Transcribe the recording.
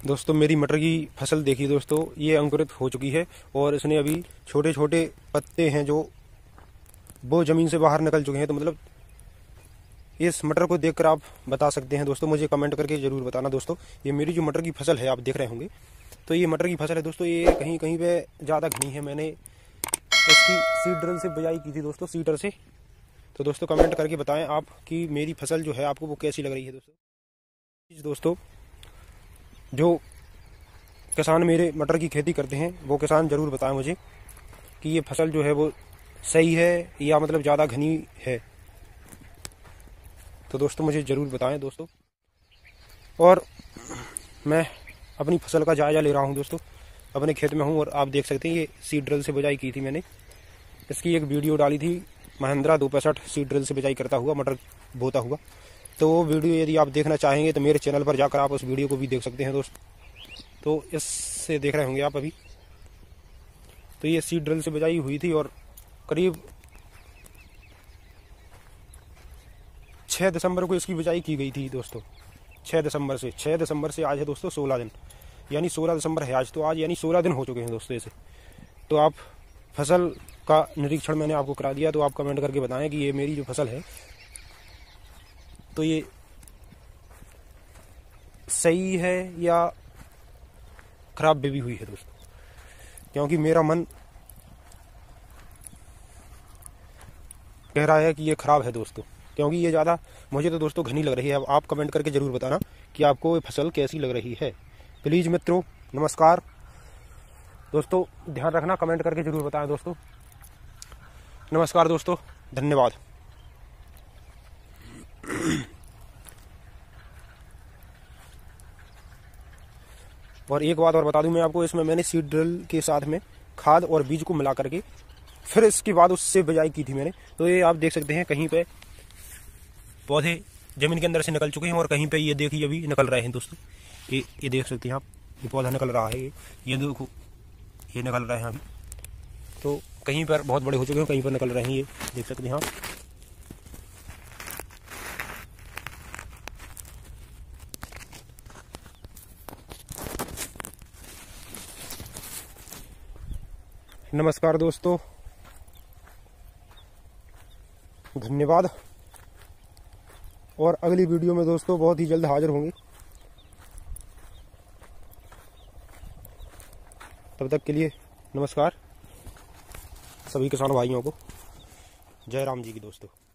दोस्तों मेरी मटर की फसल देखिए दोस्तों, ये अंकुरित हो चुकी है और इसने अभी छोटे छोटे पत्ते हैं जो वो ज़मीन से बाहर निकल चुके हैं। तो मतलब इस मटर को देखकर आप बता सकते हैं दोस्तों, मुझे कमेंट करके ज़रूर बताना दोस्तों। ये मेरी जो मटर की फसल है आप देख रहे होंगे, तो ये मटर की फसल है दोस्तों। ये कहीं कहीं पे ज़्यादा घनी है। मैंने इसकी सीड ड्रिल से बिजाई की थी दोस्तों, सीडर से। तो दोस्तों कमेंट करके बताएं आप कि मेरी फसल जो है आपको वो कैसी लग रही है दोस्तों। जो किसान मेरे मटर की खेती करते हैं वो किसान ज़रूर बताएं मुझे कि ये फसल जो है वो सही है या मतलब ज़्यादा घनी है। तो दोस्तों मुझे ज़रूर बताएं दोस्तों। और मैं अपनी फसल का जायज़ा ले रहा हूं दोस्तों, अपने खेत में हूं और आप देख सकते हैं ये सीड ड्रिल से बिजाई की थी मैंने। इसकी एक वीडियो डाली थी, महिंद्रा 265 सीड ड्रिल से बिजाई करता हुआ मटर बोता हुआ। तो वो वीडियो यदि आप देखना चाहेंगे तो मेरे चैनल पर जाकर आप उस वीडियो को भी देख सकते हैं दोस्तों। तो इससे देख रहे होंगे आप अभी। तो ये सीड ड्रिल से बिजाई हुई थी और करीब 6 दिसंबर को इसकी बिजाई की गई थी दोस्तों। 6 दिसंबर से आज है दोस्तों 16 दिन, यानी 16 दिसंबर है आज। तो आज यानी 16 दिन हो चुके हैं दोस्तों इसे। तो आप फसल का निरीक्षण मैंने आपको करा दिया, तो आप कमेंट करके बताएं कि ये मेरी जो फसल है तो ये सही है या खराब भी हुई है दोस्तों। क्योंकि मेरा मन कह रहा है कि ये खराब है दोस्तों, क्योंकि ये ज़्यादा मुझे तो दोस्तों घनी लग रही है। अब आप कमेंट करके ज़रूर बताना कि आपको ये फसल कैसी लग रही है। प्लीज़ मित्रों नमस्कार दोस्तों, ध्यान रखना, कमेंट करके ज़रूर बताएं दोस्तों। नमस्कार दोस्तों, धन्यवाद। और एक बात और बता दूं मैं आपको, इसमें मैंने सीड ड्रिल के साथ में खाद और बीज को मिला करके फिर इसके बाद उससे बिजाई की थी मैंने। तो ये आप देख सकते हैं कहीं पे पौधे जमीन के अंदर से निकल चुके हैं और कहीं पे ये देखिए अभी निकल रहे हैं दोस्तों। ये देख सकते हैं आप, ये पौधा निकल रहा है, ये देखो ये निकल रहे हैं अभी। तो कहीं पर बहुत बड़े हो चुके हैं, कहीं पर निकल रहे हैं, ये देख सकते हैं आप। नमस्कार दोस्तों, धन्यवाद। और अगली वीडियो में दोस्तों बहुत ही जल्द हाजिर होंगे। तब तक के लिए नमस्कार सभी किसान भाइयों को। जय राम जी की दोस्तों।